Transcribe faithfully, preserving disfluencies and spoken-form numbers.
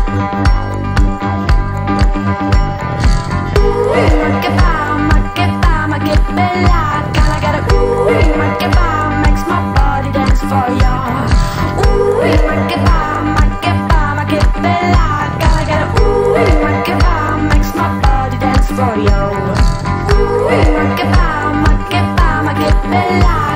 For you. Ooh, rock it, bam, rock it, bam, I get me live.